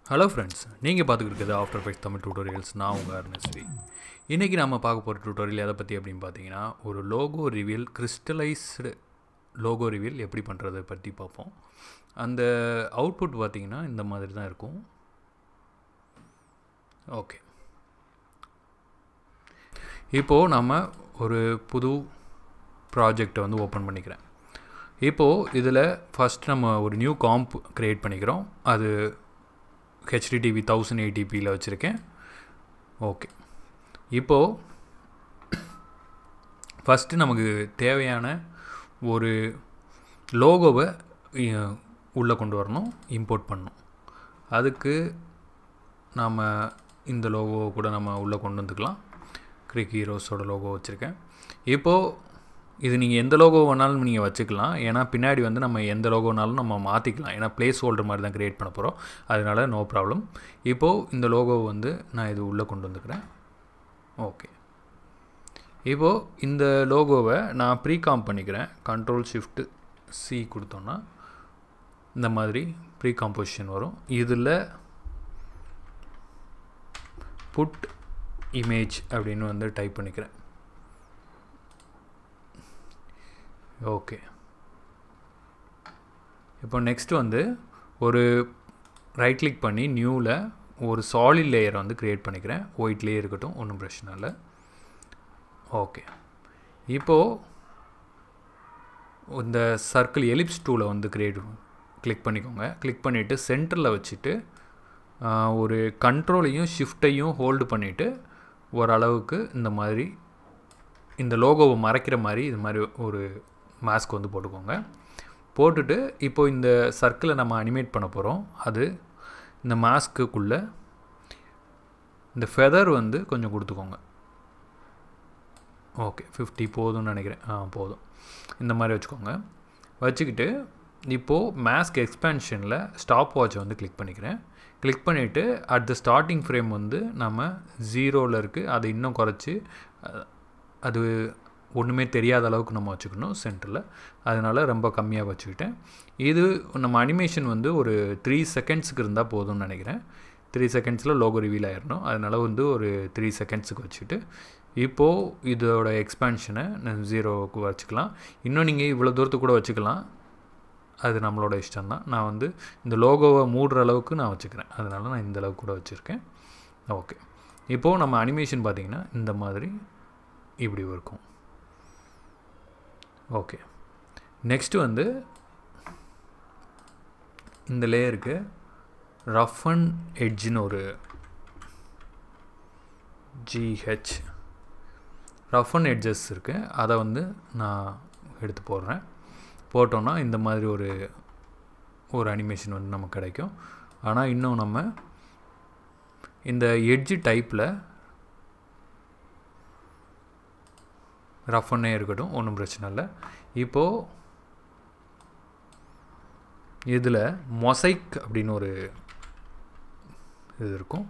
Hello friends, நீங்கள் பார்த்துக்கிட்டு இருக்கிறது ஆஃப்டர் எஃபெக்ட்ஸ் தமிழ் டியூட்டோரியல்ஸ். நான் உங்கள் அருணஸ்ரீ. இன்றைக்கி நம்ம பார்க்க போகிற டியூட்டோரியல் எதை பற்றி அப்படின்னு பார்த்தீங்கன்னா, ஒரு logo reveal, crystallised logo reveal எப்படி பண்ணுறதை பற்றி பார்ப்போம். அந்த அவுட்புட் பார்த்திங்கன்னா இந்த மாதிரி தான் இருக்கும். ஓகே, இப்போது நம்ம ஒரு புது ப்ராஜெக்டை வந்து ஓப்பன் பண்ணிக்கிறேன். இப்போது இதில் ஃபஸ்ட் நம்ம ஒரு நியூ காம்ப் க்ரியேட் பண்ணிக்கிறோம். அது HDTV 1080pயில் வச்சுருக்கேன். ஓகே, இப்போது ஃபஸ்ட்டு நமக்கு தேவையான ஒரு லோகோவை உள்ளே கொண்டு வரணும், இம்போர்ட் பண்ணணும். அதுக்கு நாம் இந்த லோகோவை கூட நம்ம உள்ளே கொண்டு வந்துக்கலாம். கிரிக் ஹீரோஸோட லோகோ வச்சுருக்கேன். இப்போது இது நீங்கள் எந்த லோகோ வேணாலும் நீங்கள் வச்சுக்கலாம். ஏன்னா பின்னாடி வந்து நம்ம எந்த லோகோனாலும் நம்ம மாற்றிக்கலாம். ஏன்னா பிளேஸ் ஹோல்டர் மாதிரி தான் க்ரியேட் பண்ண போகிறோம். அதனால் நோ ப்ராப்ளம். இப்போது இந்த லோகோவை வந்து நான் இது உள்ளே கொண்டு வந்துக்கிறேன். ஓகே, இப்போது இந்த லோகோவை நான் ப்ரீகாம் பண்ணிக்கிறேன். Ctrl+Shift+C கொடுத்தோன்னா இந்த மாதிரி ப்ரீ காம்போசிஷன் வரும். இதில் புட் இமேஜ் அப்படின்னு வந்து டைப் பண்ணிக்கிறேன். ஓகே, இப்போ நெக்ஸ்ட் வந்து ஒரு ரைட் கிளிக் பண்ணி நியூவில் ஒரு சாலிட் லேயரை வந்து க்ரியேட் பண்ணிக்கிறேன். ஒயிட்லேயே இருக்கட்டும், ஒன்றும் பிரச்சனை இல்லை. ஓகே, இப்போது இந்த சர்க்கிள் எலிப்ஸ் டூலை வந்து கிளிக் பண்ணிக்கோங்க. கிளிக் பண்ணிவிட்டு சென்டரில் வச்சுட்டு ஒரு கண்ட்ரோலையும் ஷிஃப்ட்டையும் ஹோல்டு பண்ணிவிட்டு ஓரளவுக்கு இந்த மாதிரி இந்த லோகோவை மறைக்கிற மாதிரி இது மாதிரி ஒரு மாஸ்க் வந்து போட்டுக்கோங்க. போட்டுட்டு இப்போது இந்த சர்க்கிளை நம்ம அனிமேட் பண்ண போகிறோம். அது இந்த மாஸ்க்குள்ளே இந்த ஃபெதர் வந்து கொஞ்சம் கொடுத்துக்கோங்க. ஓகே, 50 போதும்னு நினைக்கிறேன். போதும். இந்த மாதிரி வச்சுக்கோங்க. வச்சுக்கிட்டு இப்போது மாஸ்க் எக்ஸ்பேன்ஷனில் ஸ்டாப் வாட்சை வந்து கிளிக் பண்ணிக்கிறேன். கிளிக் பண்ணிவிட்டு அட் த ஸ்டார்டிங் ஃப்ரேம் வந்து நம்ம 0ல் இருக்குது. அதை இன்னும் குறைச்சி அது ஒன்றுமே தெரியாத அளவுக்கு நம்ம வச்சுக்கணும் சென்டரில். அதனால் ரொம்ப கம்மியாக வச்சுக்கிட்டேன். இது நம்ம அனிமேஷன் வந்து ஒரு 3 செகண்ட்ஸுக்கு இருந்தால் போதும்னு நினைக்கிறேன். 3 செகண்ட்ஸில் லோகோ ரிவீல் ஆகிடணும். அதனால் வந்து ஒரு 3 செகண்ட்ஸுக்கு வச்சுக்கிட்டு இப்போது இதோட எக்ஸ்பேன்ஷனை 0க்கு வச்சுக்கலாம். இன்னும் நீங்கள் இவ்வளோ தூரத்துக்கு கூட வச்சுக்கலாம். அது நம்மளோட இஷ்டம்தான். நான் வந்து இந்த லோகோவை மூடுற அளவுக்கு நான் வச்சுக்கிறேன். அதனால் நான் இந்த அளவுக்கு கூட வச்சுருக்கேன். ஓகே, இப்போது நம்ம அனிமேஷன் பார்த்திங்கன்னா இந்த மாதிரி இப்படி இருக்கும். ஓகே, நெக்ஸ்ட்டு வந்து இந்த லேயருக்கு ரஃப் அண்ட் எட்ஜ்னு ஒரு GH ரஃப் அண்ட் எட்ஜஸ் இருக்குது. அதை வந்து நான் எடுத்து போடுறேன். போட்டோன்னா இந்த மாதிரி ஒரு அனிமேஷன் வந்து நமக்கு கிடைக்கும். ஆனால் இன்னும் நம்ம இந்த எட்ஜ் டைப்பில் ரஃப் பண்ணே இருக்கட்டும், ஒன்றும் பிரச்சனை இல்லை. இப்போது இதில் மொசைக் அப்படின்னு ஒரு இது இருக்கும்.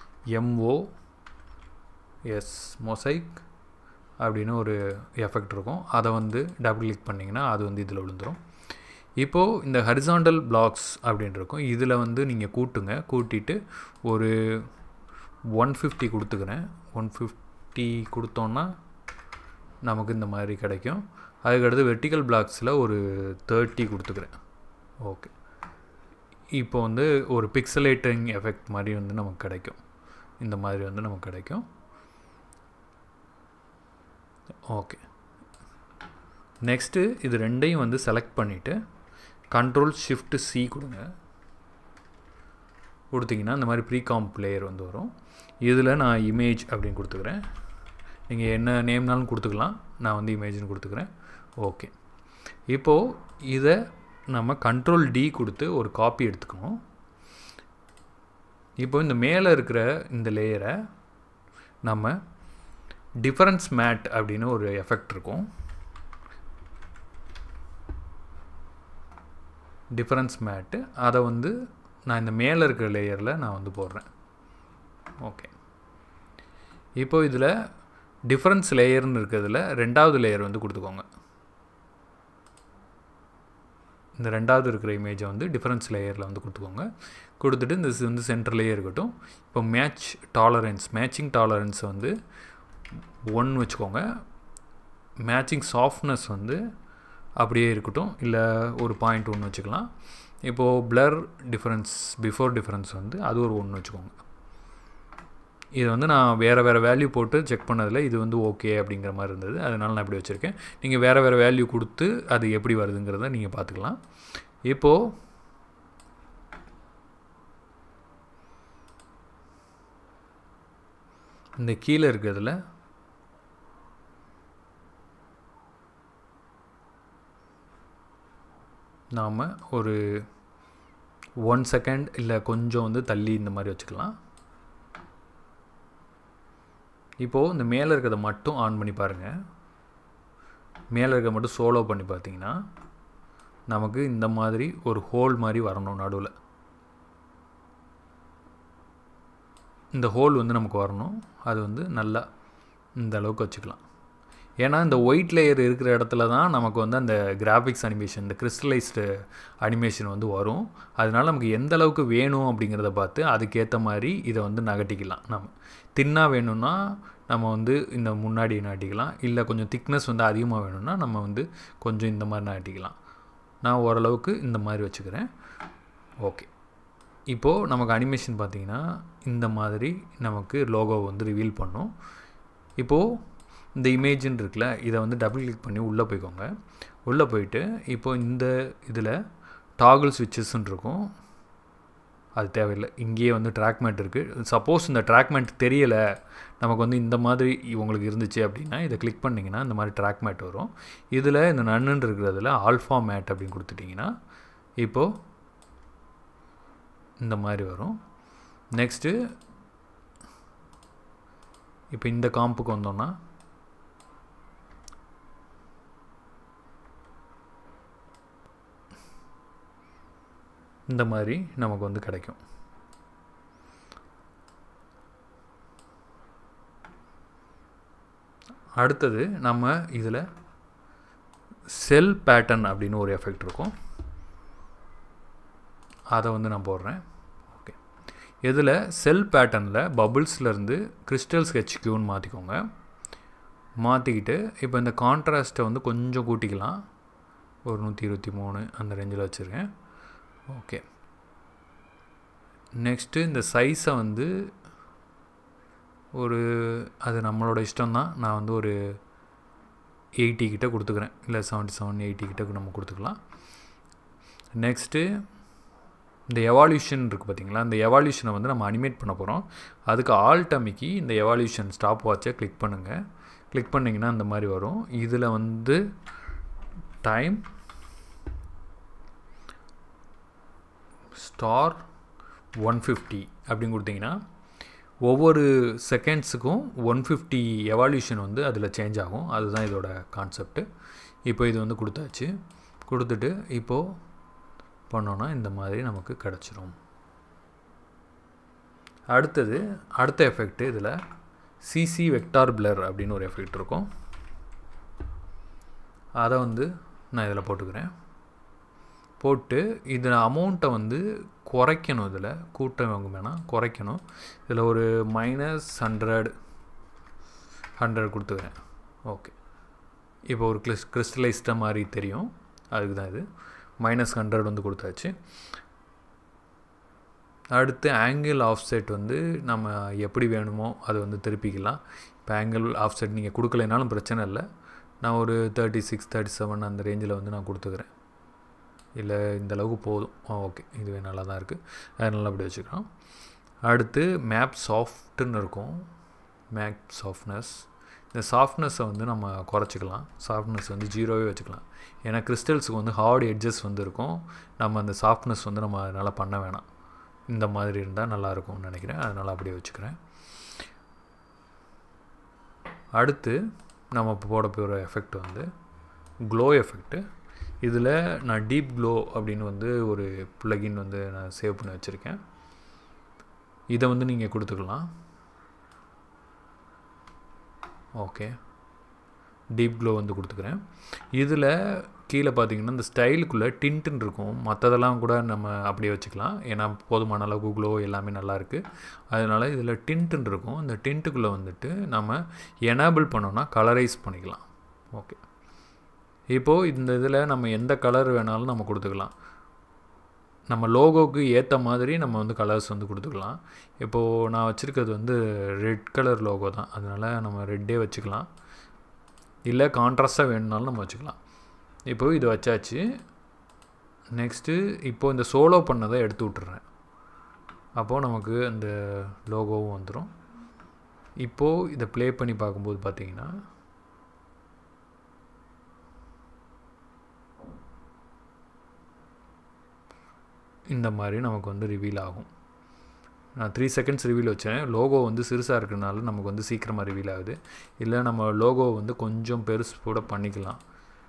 MOS மொசைக் அப்படின்னு ஒரு எஃபெக்ட் இருக்கும். அதை வந்து டபுள் கிளிக் பண்ணிங்கன்னா அது வந்து இதில் விழுந்துடும். இப்போது இந்த ஹரிசாண்டல் பிளாக்ஸ் அப்படின்னு இருக்கும். இதில் வந்து நீங்கள் கூட்டிட்டு ஒரு 150 கொடுத்துக்கிறேன். 150 கொடுத்தோன்னா நமக்கு இந்த மாதிரி கிடைக்கும். அதுக்கடுத்து வெர்டிக்கல் பிளாக்ஸில் ஒரு 30 கொடுத்துக்கிறேன். ஓகே, இப்போ வந்து ஒரு பிக்சலேட்டிங் எஃபெக்ட் மாதிரி வந்து நமக்கு கிடைக்கும். இந்த மாதிரி வந்து நமக்கு கிடைக்கும். ஓகே, நெக்ஸ்ட்டு இது ரெண்டையும் வந்து செலக்ட் பண்ணிவிட்டு Ctrl+Shift+C கொடுத்தீங்கன்னா இந்த மாதிரி ப்ரீகாம்ப் லேயர் வந்து வரும். இதில் நான் இமேஜ் அப்படின்னு கொடுத்துக்கிறேன். நீங்கள் என்ன நேம்னாலும் கொடுத்துக்கலாம். நான் வந்து இமேஜ்னு கொடுத்துக்கிறேன். ஓகே, இப்போது இதை நம்ம Ctrl+D கொடுத்து ஒரு காப்பி எடுத்துக்கணும். இப்போ இந்த மேலே இருக்கிற இந்த லேயரை நம்ம டிஃபரன்ஸ் மேட் அப்படின்னு ஒரு எஃபெக்ட் இருக்கும். டிஃபரன்ஸ் மேட்டு அதை வந்து நான் இந்த மேலே இருக்கிற லேயரில் நான் வந்து போடுறேன். ஓகே, இப்போது இதில் டிஃபரன்ஸ் லேயர்னு இருக்கிறதுல ரெண்டாவது லேயர் வந்து கொடுத்துக்கோங்க. இந்த ரெண்டாவது இருக்கிற இமேஜை வந்து டிஃபரன்ஸ் லேயரில் வந்து கொடுத்துக்கோங்க. கொடுத்துட்டு இந்த வந்து சென்டர்லேயே இருக்கட்டும். இப்போ மேட்சிங் டாலரன்ஸ் வந்து 1 வச்சுக்கோங்க. மேட்சிங் சாஃப்ட்னஸ் வந்து அப்படியே இருக்கட்டும், இல்லை ஒரு 0.1 வச்சுக்கலாம். இப்போது பிளர் டிஃபரன்ஸ் பிஃபோர் டிஃபரன்ஸ் வந்து அது ஒரு 1 வச்சுக்கோங்க. இது வந்து நான் வேறு வேல்யூ போட்டு செக் பண்ணதில் இது வந்து ஓகே அப்படிங்கிற மாதிரி இருந்தது, அதனால் நான் இப்படி வச்சுருக்கேன். நீங்கள் வேறு வேல்யூ கொடுத்து அது எப்படி வருதுங்கிறத நீங்கள் பார்த்துக்கலாம். இப்போது இந்த கீழே இருக்கிறதுல நாம் ஒரு 1 செகண்ட் இல்லை கொஞ்சம் வந்து தள்ளி இந்த மாதிரி வச்சுக்கலாம். இப்போது இந்த மேலே இருக்கிறத மட்டும் ஆன் பண்ணி பாருங்கள். மேலே இருக்கிறத மட்டும் சோலோ பண்ணி பார்த்தீங்கன்னா நமக்கு இந்த மாதிரி ஒரு ஹோல் மாதிரி வரணும். நடுவில் இந்த ஹோல் வந்து நமக்கு வரணும். அது வந்து நல்லா இந்த அளவுக்கு வச்சுக்கலாம். ஏன்னா இந்த ஒயிட் லேயர் இருக்கிற இடத்துல தான் நமக்கு வந்து அந்த கிராஃபிக்ஸ் அனிமேஷன், இந்த கிறிஸ்டலைஸ்டு அனிமேஷன் வந்து வரும். அதனால் நமக்கு எந்த அளவுக்கு வேணும் அப்படிங்கிறத பார்த்து அதுக்கேற்ற மாதிரி இதை வந்து நகட்டிக்கலாம். நம்ம தின்னாக வேணும்னா நம்ம வந்து இந்த முன்னாடி நாட்டிக்கலாம், இல்லை கொஞ்சம் திக்னஸ் வந்து அதிகமாக வேணும்னா நம்ம வந்து கொஞ்சம் இந்த மாதிரி நாட்டிக்கலாம். நான் ஓரளவுக்கு இந்த மாதிரி வச்சுக்கிறேன். ஓகே, இப்போது நமக்கு அனிமேஷன் பார்த்திங்கன்னா இந்த மாதிரி நமக்கு லோகோ வந்து ரிவீல் பண்ணும். இப்போது இந்த இமேஜின்னு இருக்குல்ல, இதை வந்து டபுள் கிளிக் பண்ணி உள்ளே போய்க்கோங்க. உள்ளே போயிட்டு இப்போது இந்த இதில் டாகிள் ஸ்விட்சஸ்ன்னு இருக்கும், அது தேவையில்லை. இங்கேயே வந்து ட்ராக் மேட் இருக்குது. சப்போஸ் இந்த ட்ராக் மேட் தெரியலை, நமக்கு வந்து இந்த மாதிரி உங்களுக்கு இருந்துச்சு அப்படின்னா இதை கிளிக் பண்ணிங்கன்னா இந்த மாதிரி ட்ராக் மேட் வரும். இதில் இந்த நன்னுன்னு இருக்கிறதுல ஆல்ஃபா மேட் அப்படின்னு கொடுத்துட்டிங்கன்னா இப்போது இந்த மாதிரி வரும். நெக்ஸ்ட்டு இப்போ இந்த காம்புக்கு வந்தோன்னா இந்த மாதிரி நமக்கு வந்து கிடைக்கும். அடுத்தது நம்ம இதில் செல் பேட்டர்ன் அப்படின்னு ஒரு எஃபெக்ட் இருக்கும், அதை வந்து நான் போடுறேன். ஓகே, இதில் செல் பேட்டர்னில் பபுள்ஸ்லேருந்து கிறிஸ்டல் ஸ்கெட்ச்க்யூன்னு மாற்றிக்கோங்க. மாற்றிக்கிட்டு இப்போ இந்த கான்ட்ராஸ்ட்டை வந்து கொஞ்சம் கூட்டிக்கலாம். ஒரு 123 அந்த ரேஞ்சில் வச்சுருக்கேன். ஓகே, நெக்ஸ்ட்டு இந்த சைஸை வந்து அது நம்மளோட இஷ்டம்தான். நான் வந்து ஒரு 80 கிட்ட கொடுத்துக்கிறேன், இல்லை 77 80 கிட்ட நம்ம கொடுத்துக்கலாம். நெக்ஸ்ட்டு இந்த எவால்யூஷன் இருக்குது பார்த்திங்களா, இந்த எவால்யூஷனை வந்து நம்ம அனிமேட் பண்ண போகிறோம். அதுக்கு ஆல்ட் அமைக்கி இந்த எவால்யூஷன் ஸ்டாப் வாட்சை கிளிக் பண்ணுங்கள். கிளிக் பண்ணிங்கன்னா இந்த மாதிரி வரும். இதில் வந்து டைம் ஸ்டார் 150 அப்படின்னு கொடுத்தீங்கன்னா ஒவ்வொரு செகண்ட்ஸுக்கும் 150 எவால்யூஷன் வந்து அதில் சேஞ்ச் ஆகும். அதுதான் இதோட கான்செப்ட்டு. இப்போ இது வந்து கொடுத்தாச்சு. கொடுத்துட்டு இப்போது பண்ணோன்னா இந்த மாதிரி நமக்கு கிடச்சிரும். அடுத்த எஃபெக்ட்டு இதில் சிசி வெக்டார் பிளர் அப்படின்னு ஒரு எஃபெக்ட் இருக்கும். அதை வந்து நான் இதில் போட்டுக்கிறேன். போட்டு இதில் அமௌண்ட்டை வந்து குறைக்கணும். இதில் கூட்டம் வேணாம், குறைக்கணும். இதில் ஒரு -100 கொடுத்துக்கிறேன். ஓகே, இப்போ ஒரு கிறிஸ்டலைஸ்டாக மாதிரி தெரியும், அதுக்கு தான் இது. -100 வந்து கொடுத்தாச்சு. அடுத்து ஆங்கிள் ஆஃப்செட் வந்து நம்ம எப்படி வேணுமோ அதை வந்து திருப்பிக்கலாம். இப்போ ஆங்கிள் ஆஃப்செட் நீங்கள் கொடுக்கலைனாலும் பிரச்சனை இல்லை. நான் ஒரு 36 37 அந்த ரேஞ்சில் வந்து நான் கொடுத்துக்கிறேன். இல்லை இந்த அளவுக்கு போதும். ஓகே, இதுவே நல்லா தான் இருக்குது, அதனால் அப்படி வச்சுக்கலாம். அடுத்து மேப் சாஃப்ட்டுன்னு இருக்கும், மேப் சாஃப்ட்னஸ். இந்த சாஃப்ட்னஸை வந்து நம்ம குறைச்சிக்கலாம். சாஃப்ட்னஸ் வந்து 0 வச்சுக்கலாம். ஏன்னா கிறிஸ்டல்ஸுக்கு வந்து ஹார்ட் எட்ஜஸ் வந்து இருக்கும். நம்ம அந்த சாஃப்ட்னஸ் வந்து நம்ம அதனால் பண்ண வேணாம். இந்த மாதிரி இருந்தால் நல்லாயிருக்கும்னு நினைக்கிறேன், அதனால் அப்படியே வச்சுக்கிறேன். அடுத்து நம்ம போட போகிற எஃபெக்ட் வந்து க்ளோ எஃபெக்ட்டு. இதில் நான் டீப் க்ளோ அப்படின்னு வந்து ஒரு ப்ளகின் வந்து நான் சேவ் பண்ணி வச்சுருக்கேன். இதை வந்து நீங்கள் கொடுத்துக்கலாம். ஓகே, டீப் க்ளோ வந்து கொடுத்துக்கிறேன். இதில் கீழே பார்த்தீங்கன்னா இந்த ஸ்டைலுக்குள்ளே டின்ட்டுன்னு இருக்கும். மற்றதெல்லாம் கூட நம்ம அப்படியே வச்சுக்கலாம். ஏன்னா போதுமான அளவு க்ளோ எல்லாமே நல்லாயிருக்கு. அதனால் இதில் டின்ட்டுன்னு இருக்கும். இந்த டின்ட்டுக்குள்ளே வந்துட்டு நம்ம எனேபிள் பண்ணோன்னா கலரைஸ் பண்ணிக்கலாம். ஓகே, இப்போது இந்த இதில் நம்ம எந்த கலர் வேணாலும் நம்ம கொடுத்துக்கலாம். நம்ம லோகோவுக்கு ஏற்ற மாதிரி நம்ம வந்து கலர்ஸ் வந்து கொடுத்துக்கலாம். இப்போது நான் வச்சுருக்கிறது வந்து ரெட் கலர் லோகோ தான். அதனால் நம்ம ரெட்டே வச்சுக்கலாம். இல்லை கான்ட்ராஸ்ட்டாக வேணுனாலும் நம்ம வச்சுக்கலாம். இப்போது இது வச்சாச்சு. நெக்ஸ்ட்டு இப்போது இந்த சோலோ பண்ணதை எடுத்து விட்டுறேன். அப்போது நமக்கு அந்த லோகோவும் வந்துடும். இப்போது இதை ப்ளே பண்ணி பார்க்கும்போது பார்த்தீங்கன்னா இந்த மாதிரி நமக்கு வந்து ரிவீல் ஆகும். நான் 3 செகண்ட்ஸ் ரிவீல் வச்சேன். லோகோ வந்து சிறுசாக இருக்கிறதுனால நமக்கு வந்து சீக்கிரமாக ரிவீல் ஆகுது. இல்லை நம்ம லோகோ வந்து கொஞ்சம் பெருசு கூட பண்ணிக்கலாம்.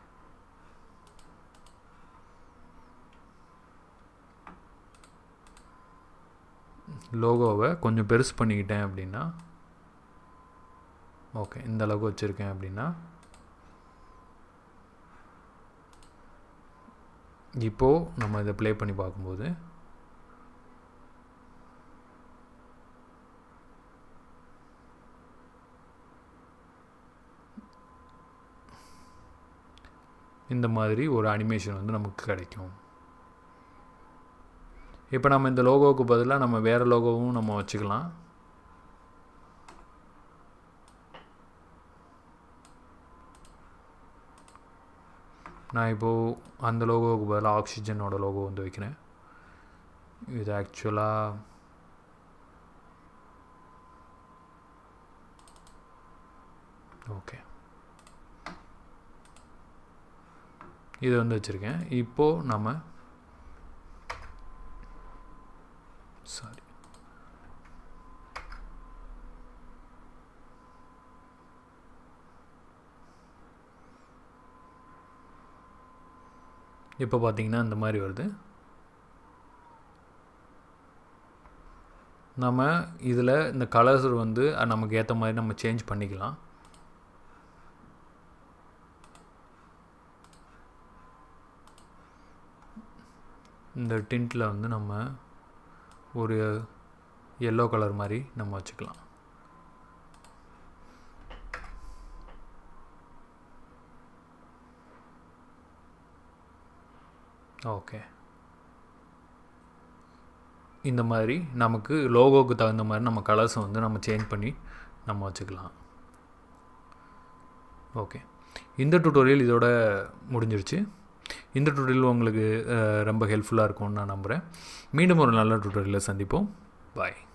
லோகோவை கொஞ்சம் பெருசு பண்ணிக்கிட்டேன் அப்படின்னா ஓகே, இந்த அளவுக்கு வச்சுருக்கேன் அப்படின்னா இப்போது நம்ம இதை ப்ளே பண்ணி பார்க்கும்போது இந்த மாதிரி ஒரு அனிமேஷன் வந்து நமக்கு கிடைக்கும். இப்போ நம்ம இந்த லோகோவுக்கு பதிலாக நம்ம வேறு லோகோவும் நம்ம வச்சுக்கலாம். நான் இப்போது அந்த லோகோவுக்கு பதிலாக ஆக்சிஜனோட லோகோ வந்து வைக்கிறேன். இது ஆக்சுவலாக ஓகே, இது வந்து வச்சுருக்கேன். இப்போது நம்ம சாரி இப்போ பார்த்தீங்கன்னா இந்த மாதிரி வருது. நம்ம இதில் இந்த கலர்ஸ் வந்து நமக்கு ஏற்ற மாதிரி நம்ம சேஞ்ச் பண்ணிக்கலாம். இந்த டின்ட்டில் வந்து நம்ம ஒரு எல்லோ கலர் மாதிரி நம்ம வச்சுக்கலாம். ஓகே, இந்த மாதிரி நமக்கு லோகோவுக்கு தகுந்த மாதிரி நம்ம கலர்ஸை வந்து நம்ம சேஞ்ச் பண்ணி நம்ம வச்சுக்கலாம். ஓகே, இந்த டுட்டோரியல் இதோட முடிஞ்சிருச்சு. இந்த டுட்டோரியல் உங்களுக்கு ரொம்ப ஹெல்ப்ஃபுல்லாக இருக்கும்னு நான் நம்புகிறேன். மீண்டும் ஒரு நல்ல டுட்டோரியலில் சந்திப்போம். பாய்.